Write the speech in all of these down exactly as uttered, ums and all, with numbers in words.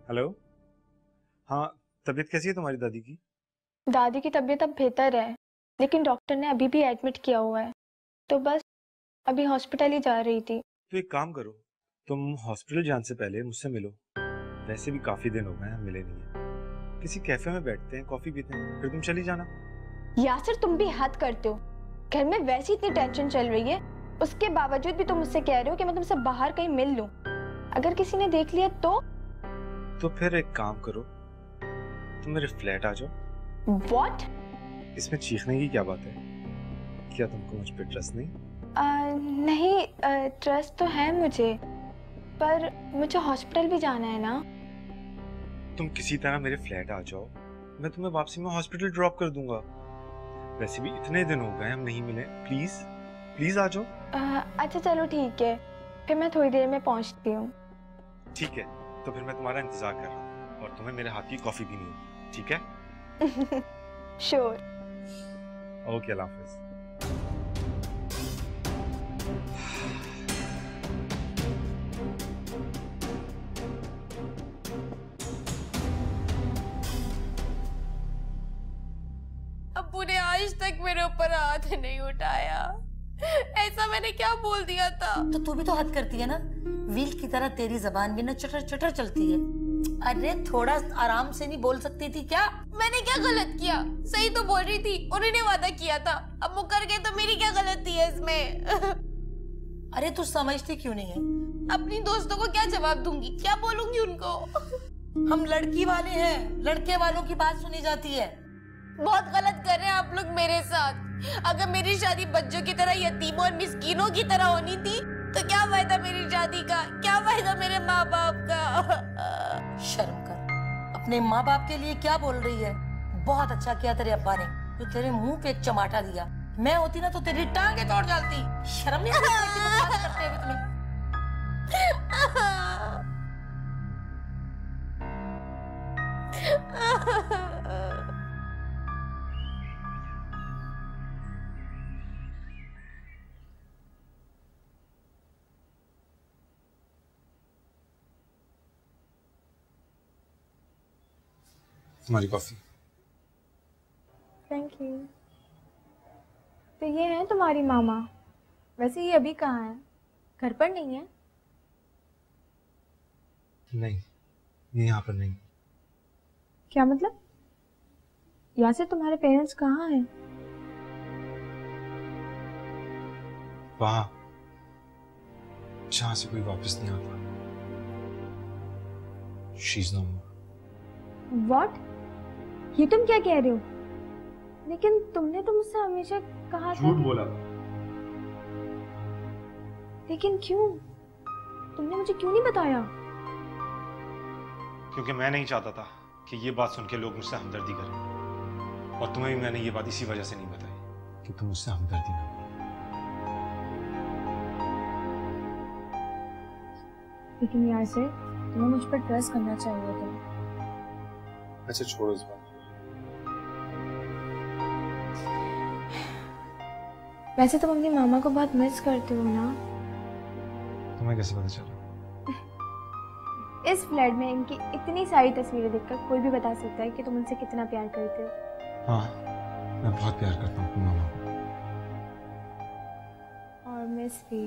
Hello. हाँ, तबीयत कैसी है तुम्हारी दादी की? दादी की तबीयत अब बेहतर है, लेकिन डॉक्टर ने अभी भी एडमिट किया हुआ है, तो बस अभी हॉस्पिटल ही जा रही थी। तो एक काम करो, तुम हॉस्पिटल जाने से पहले मुझसे मिलो। वैसे भी काफी दिन हो गए हैं मिले नहीं है। किसी कैफे में बैठते हैं, कॉफी पीते हैं, फिर तुम चली जाना। यासिर, तुम भी हद करते हो। घर में वैसी इतनी टेंशन चल रही है, उसके बावजूद भी तुम मुझसे कह रहे हो कि मैं तुमसे बाहर कहीं मिल लूं। अगर किसी ने देख लिया तो? तो फिर एक काम करो, तुम मेरे फ्लैट आ जाओ। What? इसमें चीखने की क्या बात है? क्या तुमको मुझ पे ट्रस्ट नहीं? आ, नहीं, ट्रस्ट तो है मुझे, पर मुझे हॉस्पिटल भी जाना है ना। तुम किसी तरह मेरे फ्लैट आ जाओ, मैं तुम्हें वापसी में हॉस्पिटल ड्रॉप कर दूंगा। वैसे भी इतने दिन हो गए हम नहीं मिले, प्लीज प्लीज आ जाओ। आ, अच्छा चलो ठीक है, फिर मैं थोड़ी देर में पहुंचती हूँ। ठीक है, तो फिर मैं तुम्हारा इंतजार कर रहा हूँ और तुम्हें मेरे हाथ की कॉफी पीनी होगी, ठीक है? श्योर। ओके, अल्लाह हाफिज। अब्बू ने आज तक मेरे ऊपर हाथ नहीं उठाया। ऐसा मैंने क्या बोल दिया था? तो तू भी तो हद करती है ना। व्हील की तरह तेरी जबान भी ना चटर चटर चलती है। अरे थोड़ा आराम से नहीं बोल सकती थी क्या? मैंने क्या गलत किया? सही तो बोल रही थी, उन्होंने वादा किया था, अब मुकर गए तो मेरी क्या गलती है इसमें? अरे तू समझती क्यों नहीं है? अपनी दोस्तों को क्या जवाब दूंगी, क्या बोलूंगी उनको? हम लड़की वाले हैं, लड़के वालों की बात सुनी जाती है। बहुत गलत कर रहे हैं आप लोग मेरे साथ। अगर मेरी शादी बच्चों की तरह यतीमों और मिस्कीनों की तरह होनी थी तो क्या फायदा मेरी शादी का, क्या फायदा मेरे माँ बाप का? शर्म कर, अपने माँ बाप के लिए क्या बोल रही है? बहुत अच्छा किया तेरे अब्बा ने जो तेरे मुंह पे एक चमाटा दिया। मैं होती ना तो तेरी टांगे तोड़ डालती। शर्म नहीं आती कि तुम बात करते हुए तुम्हें? तुम्हारी कॉफी। Thank you. तो ये है तुम्हारी मामा। वैसे ये अभी कहाँ है? घर पर नहीं है? नहीं, ये यहाँ पर नहीं। क्या मतलब? यासिर, तुम्हारे पेरेंट्स कहाँ हैं? वहां जहां से कोई वापस नहीं आता। She's no more. What? ये तुम क्या कह रहे हो? लेकिन तुमने तो मुझसे हमेशा कहा था। झूठ बोला। लेकिन क्यों? तुमने मुझे क्यों नहीं बताया? क्योंकि मैं नहीं चाहता था कि ये बात सुन के लोग मुझसे हमदर्दी करें, और तुम्हें भी मैंने ये बात इसी वजह से नहीं बताई कि तुम मुझसे हमदर्दी ना करो। लेकिन यार से तुम्हें मुझ पर ट्रस्ट करना चाहिए था। अच्छा छोड़ो इस बात। वैसे तुम अपनी मामा को बहुत मिस करते हो ना? तुम्हें कैसे पता चला? इस फ्लैट में इनकी इतनी सारी तस्वीरें देखकर कोई भी बता सकता है कि तुम उनसे कितना प्यार करते हो। हाँ, मैं बहुत प्यार करता हूँ अपनी मामा को। और मिस भी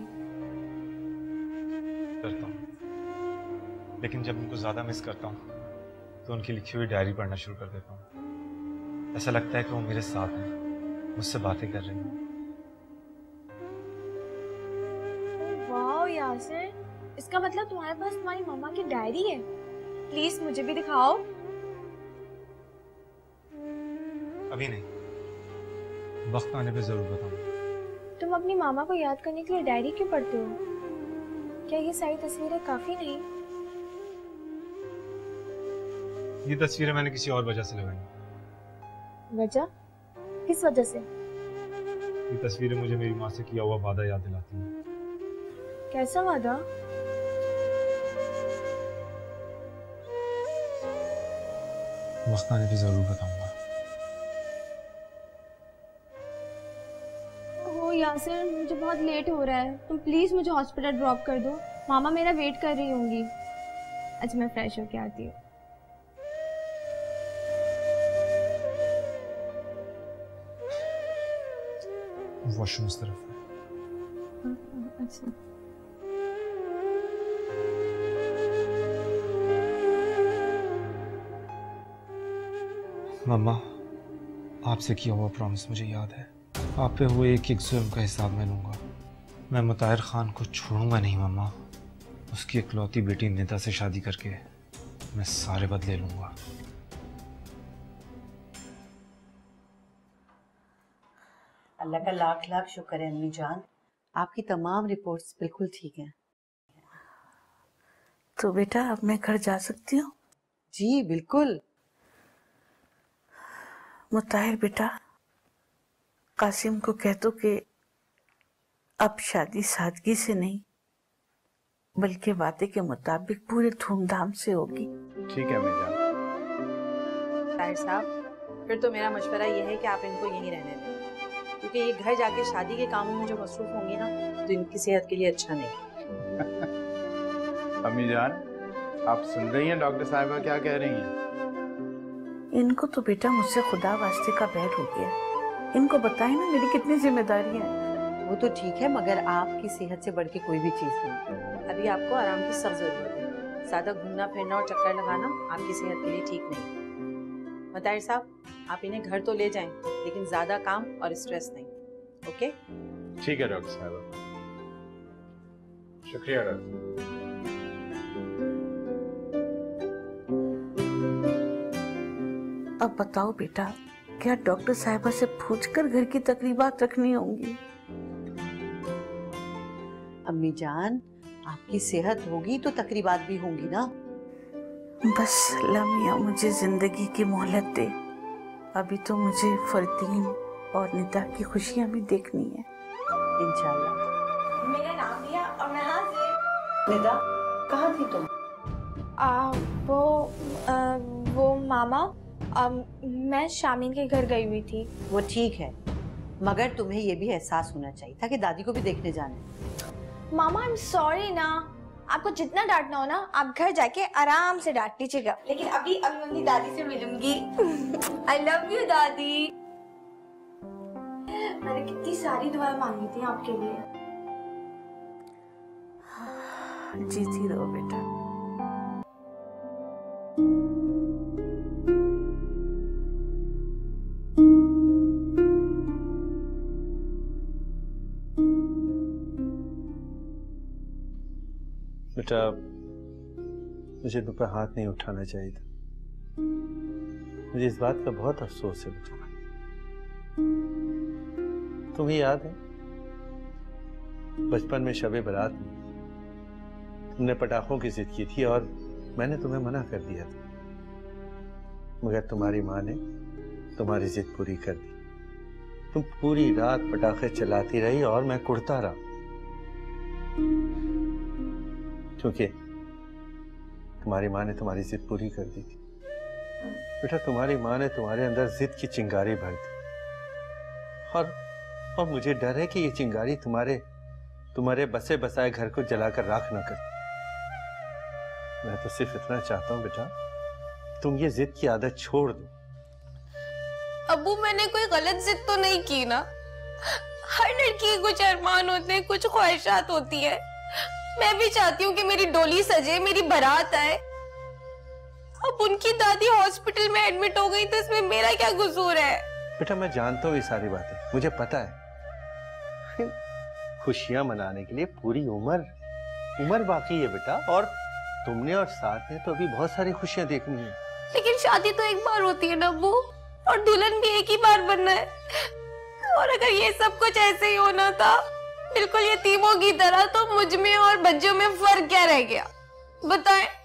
करता हूँ, लेकिन जब उनको ज्यादा मिस करता हूँ तो उनकी लिखी हुई डायरी पढ़ना शुरू कर देता हूँ। ऐसा लगता है कि वो मेरे साथ हैं, मुझसे बातें कर रही हैं। वाह यासिर, इसका मतलब तुम्हारे पास तुम्हारी मम्मा की डायरी है। प्लीज मुझे भी दिखाओ। अभी नहीं, वक्त आने पे जरूर बताऊंगा। तुम अपनी मामा को याद करने के लिए डायरी क्यों पढ़ते हो? क्या ये सारी तस्वीरें काफी नहीं? ये तस्वीरें मैंने किसी और वजह से लगाई। वजह? किस वजह से? ये तस्वीरें मुझे मेरी माँ से किया हुआ वादा याद दिलाती हैं। कैसा वादा? वक्त आने पे जरूर बताऊंगा। ओह यासिर, मुझे बहुत लेट हो रहा है, तुम प्लीज मुझे हॉस्पिटल ड्रॉप कर दो। मामा मेरा वेट कर रही होंगी। अच्छा मैं फ्रेश होके आती हूँ। वॉशरूम इस तरफ है। अच्छा। मम्मा, आपसे किया हुआ प्रॉमिस मुझे याद है। आप पे हुए एक एक जुल्म का हिसाब मैं लूँगा। मैं मुताहिर खान को छोड़ूंगा नहीं मम्मा। उसकी इकलौती बेटी निदा से शादी करके मैं सारे बदले लूँगा। अल्लाह का लाख लाख शुक्र है अम्मी जान, आपकी तमाम रिपोर्ट्स बिल्कुल ठीक हैं। तो बेटा अब मैं घर जा सकती हूँ? जी बिल्कुल। मुताहिर बेटा, कासिम को कह दो कि अब शादी सादगी से नहीं बल्कि वादे के मुताबिक पूरे धूमधाम से होगी। ठीक है मेजान। ताहिर साहब, फिर तो मेरा मशवरा ये है कि आप इनको यहीं रहने दें, क्योंकि ये घर जाके शादी के कामों में जो मसरूफ होंगी ना तो इनकी सेहत के लिए अच्छा नहीं। अम्मी जान, आप सुन रही हैं डॉक्टर साहिबा क्या कह रही हैं? इनको तो बेटा मुझसे खुदा वास्ते का बैर हो गया। इनको बताए ना मेरी कितनी जिम्मेदारी है। वो तो ठीक है, मगर आपकी सेहत से बढ़ के कोई भी चीज नहीं। अभी आपको आराम की सख्त जरूरत है। ज्यादा घूमना फिरना और चक्कर लगाना आपकी सेहत के लिए ठीक नहीं। मुताहिर साहब, आप इन्हें घर तो ले जाएं, लेकिन ज्यादा काम और स्ट्रेस नहीं। ओके? ठीक है डॉक्टर साहिबा। शुक्रिया डॉक्टर। अब बताओ बेटा, क्या डॉक्टर साहिबा से पूछकर घर की तकरीबात रखनी होंगी? अम्मी जान, आपकी सेहत होगी तो तकरीबात भी होंगी ना। बस लम्या मुझे जिंदगी की मोहलत दे। अभी तो मुझे फरदीन और निदा की खुशियां भी देखनी है। इंशाल्लाह। मेरा नाम लिया और मैं हाजिर। निदा, कहाँ थी तुम? आ, वो आ, वो मामा आ, मैं शामीन के घर गई हुई थी। वो ठीक है, मगर तुम्हें ये भी एहसास होना चाहिए था कि दादी को भी देखने जाना है। मामा आई एम सॉरी ना, आपको जितना डांटना हो ना आप घर जाके आराम से डांट लीजिएगा, लेकिन अभी अभी मैं अपनी दादी से मिलूंगी। आई लव यू दादी। मैंने कितनी सारी दुआएं मांगी थी आपके लिए। जीती रहो बेटा। बेटा, मुझे तुम पर हाथ नहीं उठाना चाहिए था। मुझे इस बात का बहुत अफसोस है बेटा। तुम्हें याद है बचपन में शब बारात में तुमने पटाखों की जिद की थी और मैंने तुम्हें मना कर दिया था, मगर तुम्हारी माँ ने तुम्हारी जिद पूरी कर दी। तुम पूरी रात पटाखे चलाती रही और मैं कुड़ता रहा, क्योंकि तुम्हारी माँ ने तुम्हारी जिद पूरी कर दी थी। बेटा, तुम्हारी माँ ने तुम्हारे अंदर जिद की चिंगारी भर दी और और मुझे डर है कि ये चिंगारी तुम्हारे तुम्हारे बसे बसाए घर को जलाकर राख न कर दे। मैं तो सिर्फ इतना चाहता हूँ बेटा, तुम ये जिद की आदत छोड़ दो। अब्बू, मैंने कोई गलत जिद तो नहीं की ना? हर लड़की के कुछ अरमान होते हैं, कुछ ख्वाहिशात होती है। मैं भी चाहती हूँ कि मेरी डोली सजे, मेरी बारात आए। अब उनकी दादी हॉस्पिटल में एडमिट हो गई तो इसमें मेरा क्या कसूर है? बेटा, मैं जानता हूँ ये सारी बातें, मुझे पता है। खुशियां मनाने के लिए पूरी उम्र उम्र बाकी है बेटा, और तुमने और साथ ने तो अभी बहुत सारी खुशियां देखनी है। लेकिन शादी तो एक बार होती है ना अब्बू, और दुल्हन भी एक ही बार बनना है। और अगर ये सब कुछ ऐसे ही होना था बिल्कुल यतीमों की तरह, तो मुझ में और बच्चों में फर्क क्या रह गया बताएं?